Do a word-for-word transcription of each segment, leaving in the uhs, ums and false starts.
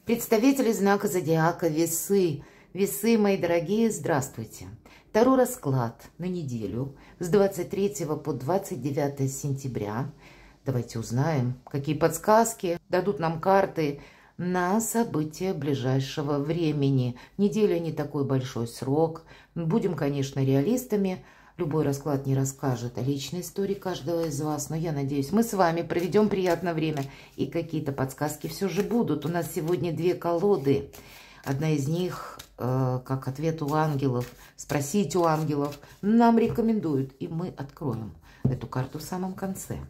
Представители знака зодиака Весы. Весы, мои дорогие, здравствуйте. Таро расклад на неделю с двадцать третьего по двадцать девятое сентября. Давайте узнаем, какие подсказки дадут нам карты на события ближайшего времени. Неделя не такой большой срок. Будем, конечно, реалистами. Любой расклад не расскажет о личной истории каждого из вас, но я надеюсь, мы с вами проведем приятное время, и какие-то подсказки все же будут. У нас сегодня две колоды. Одна из них, э, как ответ у ангелов, спросить у ангелов, нам рекомендуют, и мы откроем эту карту в самом конце.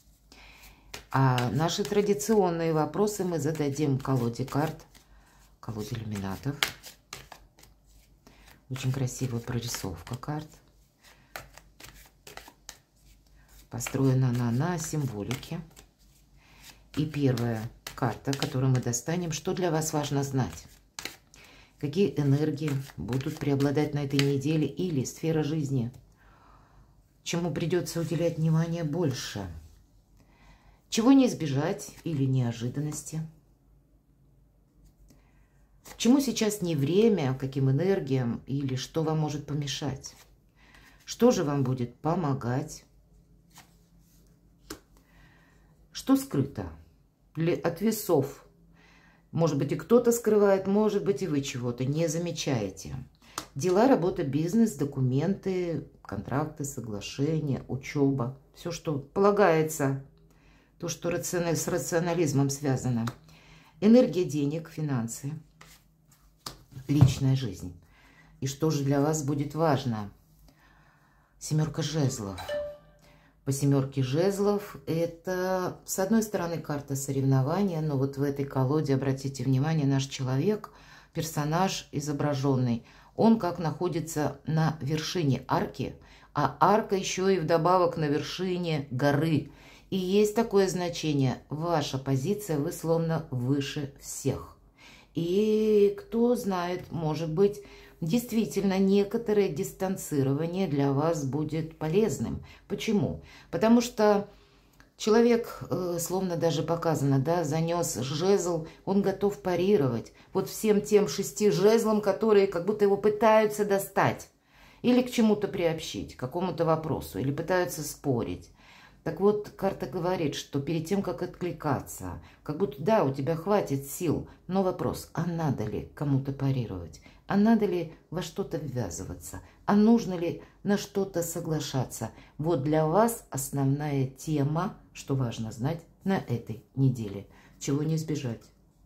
А наши традиционные вопросы мы зададим в колоде карт, колоде иллюминатов. Очень красивая прорисовка карт. Построена она на символике. И первая карта, которую мы достанем, что для вас важно знать. Какие энергии будут преобладать на этой неделе или сфера жизни. Чему придется уделять внимание больше. Чего не избежать или неожиданности. Чему сейчас не время, каким энергиям или что вам может помешать. Что же вам будет помогать. Что скрыто от весов? Может быть, и кто-то скрывает, может быть, и вы чего-то не замечаете. Дела, работа, бизнес, документы, контракты, соглашения, учеба. Все, что полагается, то, что с рационализмом связано. Энергия денег, финансы, личная жизнь. И что же для вас будет важно? Семерка жезлов. По семерке жезлов это, с одной стороны, карта соревнования, но вот в этой колоде, обратите внимание, наш человек, персонаж изображенный, он как находится на вершине арки, а арка еще и вдобавок на вершине горы. И есть такое значение, ваша позиция, вы словно выше всех. И кто знает, может быть, действительно, некоторое дистанцирование для вас будет полезным. Почему? Потому что человек, э, словно даже показано, да, занес жезл, он готов парировать. Вот всем тем шести жезлам, которые как будто его пытаются достать. Или к чему-то приобщить, к какому-то вопросу. Или пытаются спорить. Так вот, карта говорит, что перед тем, как откликаться, как будто, да, у тебя хватит сил, но вопрос, а надо ли кому-то парировать? А надо ли во что-то ввязываться? А нужно ли на что-то соглашаться? Вот для вас основная тема, что важно знать на этой неделе. Чего не избежать.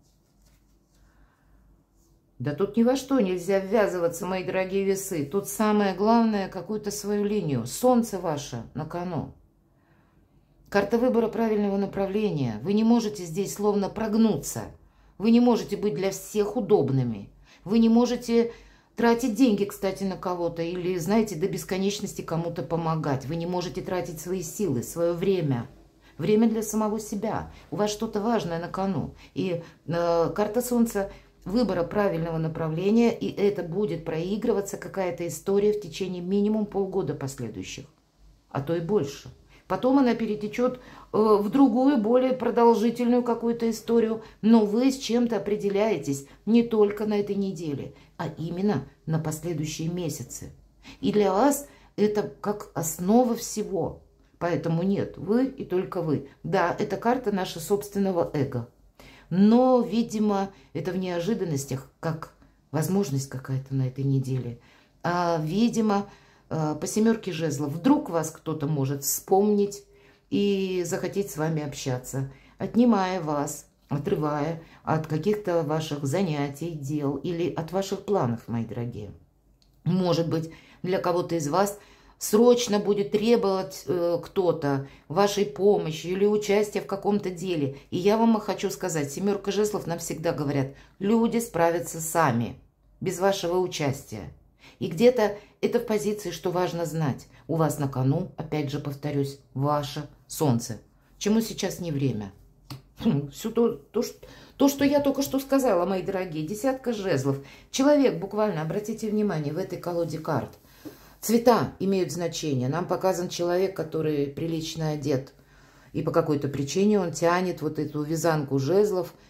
Да тут ни во что нельзя ввязываться, мои дорогие весы. Тут самое главное, какую-то свою линию. Солнце ваше на кону. Карта выбора правильного направления. Вы не можете здесь словно прогнуться. Вы не можете быть для всех удобными. Вы не можете тратить деньги, кстати, на кого-то. Или, знаете, до бесконечности кому-то помогать. Вы не можете тратить свои силы, свое время. Время для самого себя. У вас что-то важное на кону. И э, карта Солнца выбора правильного направления. И это будет проигрываться какая-то история в течение минимум полгода последующих. А то и больше. Потом она перетечет в другую, более продолжительную какую-то историю. Но вы с чем-то определяетесь не только на этой неделе, а именно на последующие месяцы. И для вас это как основа всего. Поэтому нет, вы и только вы. Да, это карта нашего собственного эго. Но, видимо, это в неожиданностях, как возможность какая-то на этой неделе. А, видимо, по семерке жезлов вдруг вас кто-то может вспомнить и захотеть с вами общаться, отнимая вас, отрывая от каких-то ваших занятий, дел или от ваших планов, мои дорогие. Может быть, для кого-то из вас срочно будет требовать э, кто-то вашей помощи или участия в каком-то деле. И я вам хочу сказать, семерка жезлов нам всегда говорят, люди справятся сами, без вашего участия. И где-то это в позиции, что важно знать. У вас на кону, опять же повторюсь, ваше солнце. Чему сейчас не время. Все то, то, что, то, что я только что сказала, мои дорогие. Десятка жезлов. Человек, буквально, обратите внимание, в этой колоде карт. Цвета имеют значение. Нам показан человек, который прилично одет. И по какой-то причине он тянет вот эту вязанку жезлов,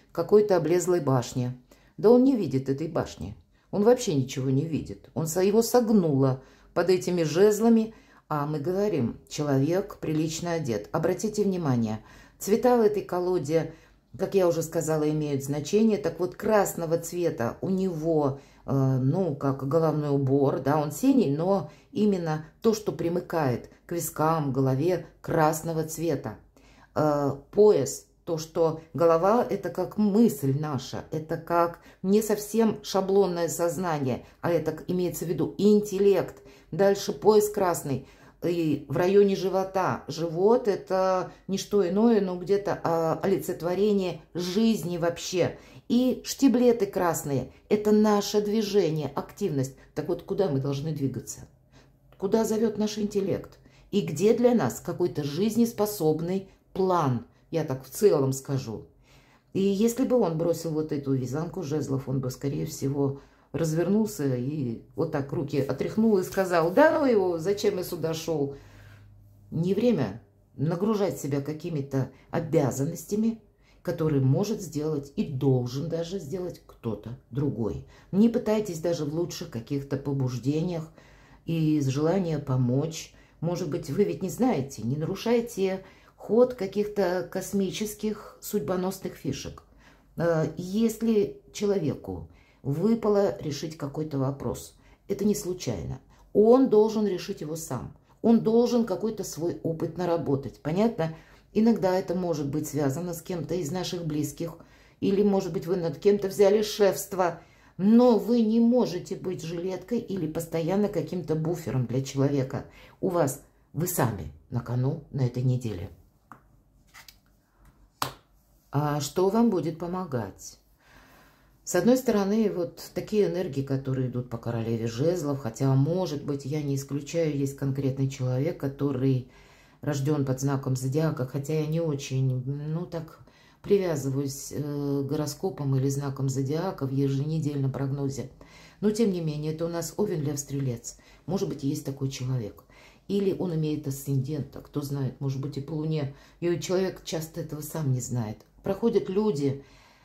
какой-то облезлой башне. Да он не видит этой башни. Он вообще ничего не видит. Он его согнуло под этими жезлами. А мы говорим, человек прилично одет. Обратите внимание, цвета в этой колоде, как я уже сказала, имеют значение. Так вот, красного цвета у него, э, ну, как головной убор, да, он синий, но именно то, что примыкает к вискам, голове, красного цвета. Э, пояс, то, что голова – это как мысль наша, это как не совсем шаблонное сознание, а это имеется в виду интеллект. Дальше пояс красный. И в районе живота. Живот – это не что иное, но где-то а, олицетворение жизни вообще. И штиблеты красные – это наше движение, активность. Так вот, куда мы должны двигаться? Куда зовет наш интеллект? И где для нас какой-то жизнеспособный план? Я так в целом скажу. И если бы он бросил вот эту вязанку жезлов, он бы, скорее всего, развернулся и вот так руки отряхнул и сказал: да ну его, зачем я сюда шел? Не время нагружать себя какими-то обязанностями, которые может сделать и должен даже сделать кто-то другой. Не пытайтесь даже в лучших каких-то побуждениях и из желания помочь. Может быть, вы ведь не знаете, не нарушайте ход каких-то космических судьбоносных фишек. Если человеку выпало решить какой-то вопрос, это не случайно. Он должен решить его сам. Он должен какой-то свой опыт наработать. Понятно? Иногда это может быть связано с кем-то из наших близких. Или, может быть, вы над кем-то взяли шефство. Но вы не можете быть жилеткой или постоянно каким-то буфером для человека. У вас, вы сами на кону на этой неделе. А что вам будет помогать? С одной стороны, вот такие энергии, которые идут по королеве жезлов, хотя, может быть, я не исключаю, есть конкретный человек, который рожден под знаком зодиака, хотя я не очень, ну, так привязываюсь э, к гороскопам или знакам зодиака в еженедельном прогнозе. Но, тем не менее, это у нас Овен, Лев, Стрелец. Может быть, есть такой человек. Или он имеет асцендента, кто знает, может быть, и по Луне. И человек часто этого сам не знает. Проходят люди,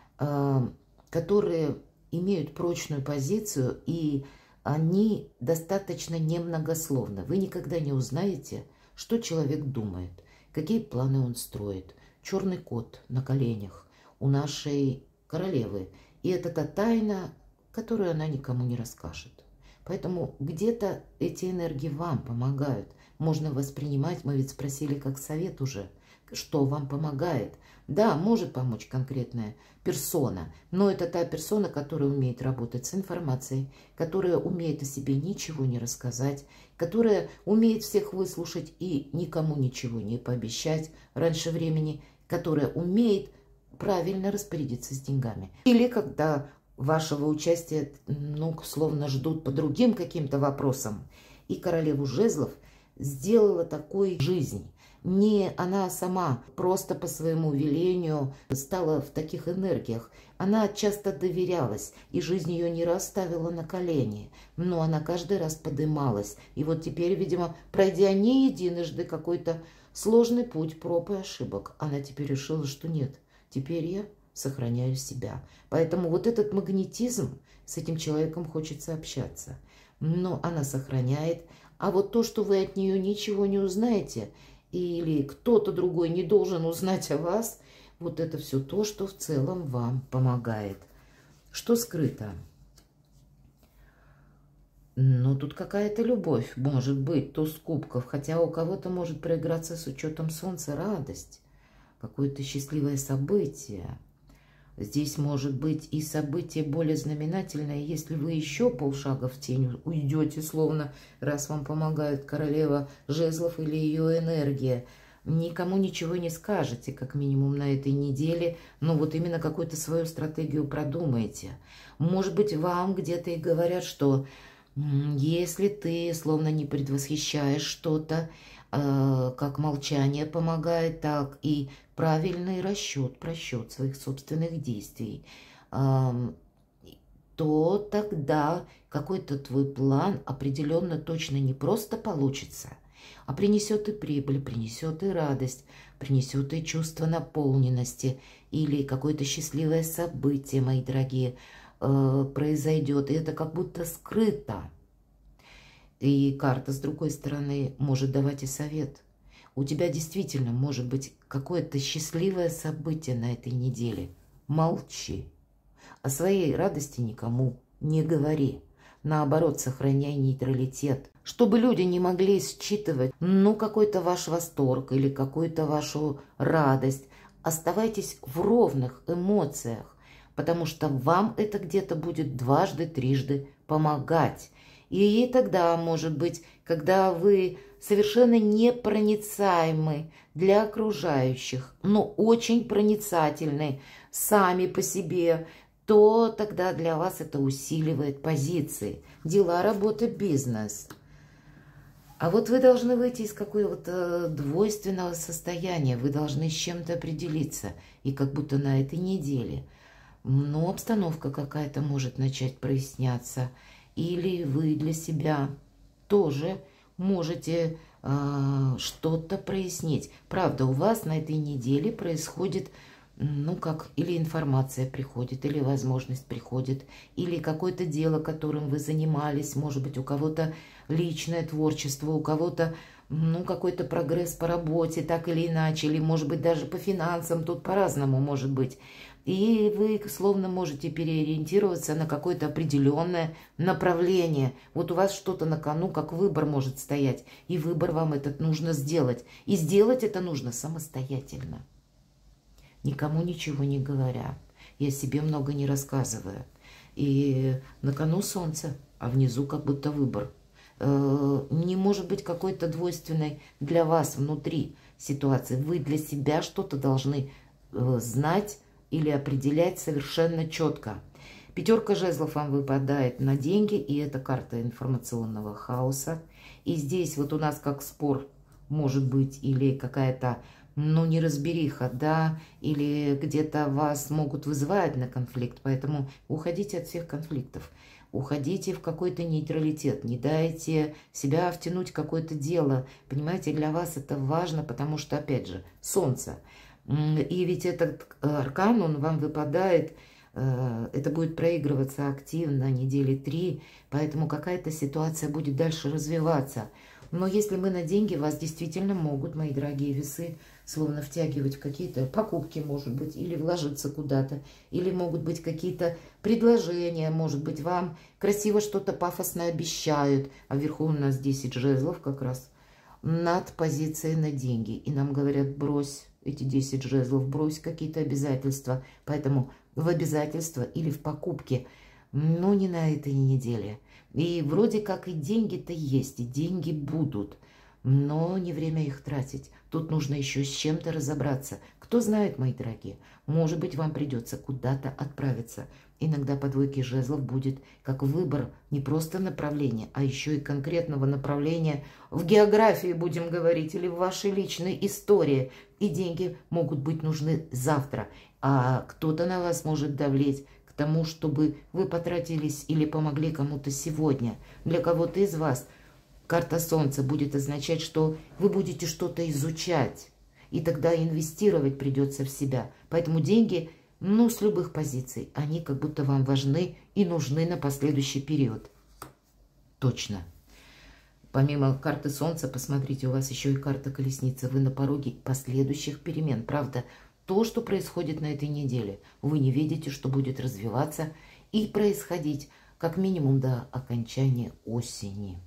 э, которые имеют прочную позицию, и они достаточно немногословны. Вы никогда не узнаете, что человек думает, какие планы он строит. Черный кот на коленях у нашей королевы. И это та тайна, которую она никому не расскажет. Поэтому где-то эти энергии вам помогают. Можно воспринимать, мы ведь спросили как совет уже, что вам помогает. Да, может помочь конкретная персона, но это та персона, которая умеет работать с информацией, которая умеет о себе ничего не рассказать, которая умеет всех выслушать и никому ничего не пообещать раньше времени, которая умеет правильно распорядиться с деньгами. Или когда вашего участия, ну, словно ждут по другим каким-то вопросам. И королеву жезлов сделала такой жизнь. Не она сама просто по своему велению стала в таких энергиях. Она часто доверялась, и жизнь ее не раз ставила на колени. Но она каждый раз подымалась. И вот теперь, видимо, пройдя не единожды какой-то сложный путь проб и ошибок, она теперь решила, что нет, теперь я сохраняю себя. Поэтому вот этот магнетизм, с этим человеком хочется общаться. Но она сохраняет. А вот то, что вы от нее ничего не узнаете, или кто-то другой не должен узнать о вас, вот это все то, что в целом вам помогает. Что скрыто? Ну, тут какая-то любовь, может быть, туз кубков, хотя у кого-то может проиграться с учетом солнца радость, какое-то счастливое событие. Здесь может быть и событие более знаменательное, если вы еще полшага в тень уйдете, словно раз вам помогает королева жезлов или ее энергия. Никому ничего не скажете, как минимум на этой неделе, но вот именно какую-то свою стратегию продумаете. Может быть, вам где-то и говорят, что если ты словно не предвосхищаешь что-то, как молчание помогает, так и правильный расчет, просчет своих собственных действий, то тогда какой-то твой план определенно точно не просто получится, а принесет и прибыль, принесет и радость, принесет и чувство наполненности или какое-то счастливое событие, мои дорогие, э, произойдет. И это как будто скрыто. И карта, с другой стороны, может давать и совет. У тебя действительно может быть какое-то счастливое событие на этой неделе. Молчи. О своей радости никому не говори. Наоборот, сохраняй нейтралитет. Чтобы люди не могли считывать, ну, какой-то ваш восторг или какую-то вашу радость. Оставайтесь в ровных эмоциях, потому что вам это где-то будет дважды, трижды помогать. И тогда, может быть, когда вы совершенно непроницаемы для окружающих, но очень проницательны сами по себе, то тогда для вас это усиливает позиции. Дела, работа, бизнес. А вот вы должны выйти из какого-то двойственного состояния. Вы должны с чем-то определиться. И как будто на этой неделе. Но обстановка какая-то может начать проясняться. Или вы для себя тоже можете э, что-то прояснить. Правда, у вас на этой неделе происходит, ну как, или информация приходит, или возможность приходит, или какое-то дело, которым вы занимались, может быть, у кого-то личное творчество, у кого-то, ну, какой-то прогресс по работе, так или иначе, или, может быть, даже по финансам, тут по-разному может быть. И вы словно можете переориентироваться на какое-то определенное направление. Вот у вас что-то на кону, как выбор может стоять. И выбор вам этот нужно сделать. И сделать это нужно самостоятельно. Никому ничего не говоря. Я себе много не рассказываю. И на кону солнце, а внизу как будто выбор. Не может быть какой-то двойственной для вас внутри ситуации. Вы для себя что-то должны знать, или определять совершенно четко. Пятерка жезлов вам выпадает на деньги, и это карта информационного хаоса. И здесь вот у нас как спор может быть, или какая-то, ну, неразбериха, да, или где-то вас могут вызывать на конфликт, поэтому уходите от всех конфликтов. Уходите в какой-то нейтралитет, не дайте себя втянуть в какое-то дело. Понимаете, для вас это важно, потому что, опять же, солнце. И ведь этот аркан, он вам выпадает, это будет проигрываться активно недели три, поэтому какая-то ситуация будет дальше развиваться. Но если мы на деньги, вас действительно могут, мои дорогие весы, словно втягивать в какие-то покупки, может быть, или вложиться куда-то, или могут быть какие-то предложения, может быть, вам красиво что-то пафосно обещают, а вверху у нас десять жезлов как раз над позицией на деньги. И нам говорят, брось эти десять жезлов, брось какие-то обязательства. Поэтому в обязательства или в покупке, но не на этой неделе. И вроде как и деньги-то есть, и деньги будут, но не время их тратить. Тут нужно еще с чем-то разобраться. Кто знает, мои дорогие, может быть, вам придется куда-то отправиться. Иногда по двойке жезлов будет как выбор не просто направления, а еще и конкретного направления в географии, будем говорить, или в вашей личной истории. И деньги могут быть нужны завтра, а кто-то на вас может давлеть к тому, чтобы вы потратились или помогли кому-то сегодня. Для кого-то из вас карта Солнца будет означать, что вы будете что-то изучать, и тогда инвестировать придется в себя. Поэтому деньги, ну, с любых позиций, они как будто вам важны и нужны на последующий период. Точно. Помимо карты Солнца, посмотрите, у вас еще и карта Колесница. Вы на пороге последующих перемен. Правда, то, что происходит на этой неделе, вы не видите, что будет развиваться и происходить как минимум до окончания осени.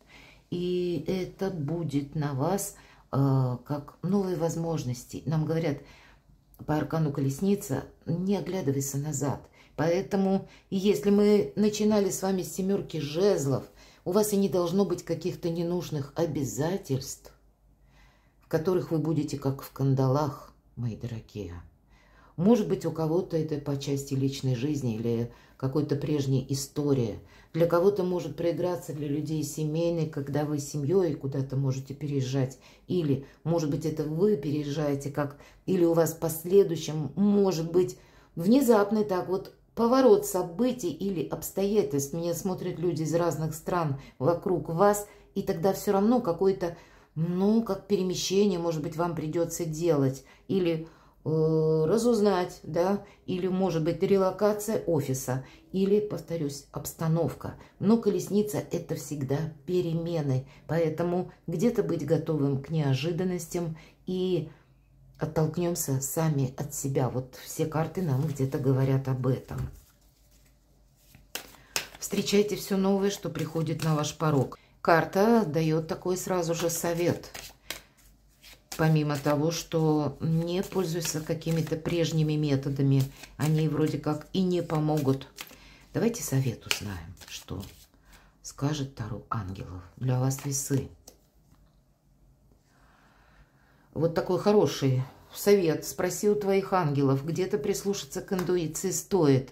И это будет на вас э, как новые возможности. Нам говорят по аркану Колесница, не оглядывайся назад. Поэтому, если мы начинали с вами с семерки жезлов, у вас и не должно быть каких-то ненужных обязательств, в которых вы будете как в кандалах, мои дорогие. Может быть, у кого-то это по части личной жизни или какой-то прежней истории. Для кого-то может проиграться, для людей семейной, когда вы с семьей куда-то можете переезжать. Или, может быть, это вы переезжаете, как, или у вас в последующем, может быть, внезапный так вот поворот событий или обстоятельств. Меня смотрят люди из разных стран вокруг вас, и тогда все равно какой-то ну, как перемещение, может быть, вам придется делать. Или э, разузнать, да, или, может быть, релокация офиса, или, повторюсь, обстановка. Но колесница – это всегда перемены, поэтому где-то быть готовым к неожиданностям и оттолкнемся сами от себя. Вот все карты нам где-то говорят об этом. Встречайте все новое, что приходит на ваш порог. Карта дает такой сразу же совет. Помимо того, что не пользуйся какими-то прежними методами, они вроде как и не помогут. Давайте совет узнаем, что скажет Таро ангелов для вас, весы. Вот такой хороший совет. Спроси у твоих ангелов, где-то прислушаться к интуиции стоит.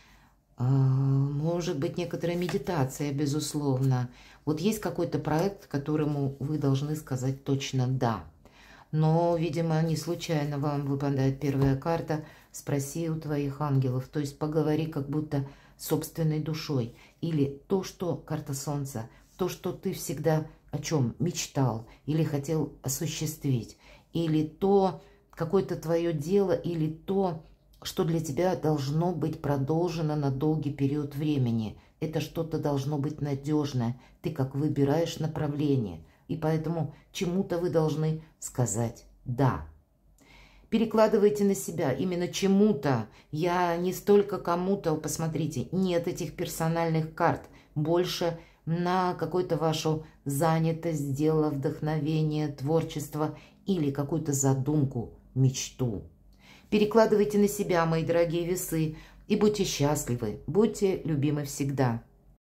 Может быть, некоторая медитация, безусловно. Вот есть какой-то проект, которому вы должны сказать точно «да». Но, видимо, не случайно вам выпадает первая карта «Спроси у твоих ангелов». То есть поговори как будто собственной душой. Или то, что карта Солнца, то, что ты всегда о чем мечтал или хотел осуществить. Или то, какое-то твое дело, или то, что для тебя должно быть продолжено на долгий период времени. Это что-то должно быть надежное. Ты как выбираешь направление. И поэтому чему-то вы должны сказать «да». Перекладывайте на себя именно чему-то. Я не столько кому-то, посмотрите, нет этих персональных карт. Больше на какую-то вашу занятость, дело, вдохновение, творчество или какую-то задумку, мечту. Перекладывайте на себя, мои дорогие весы, и будьте счастливы, будьте любимы всегда.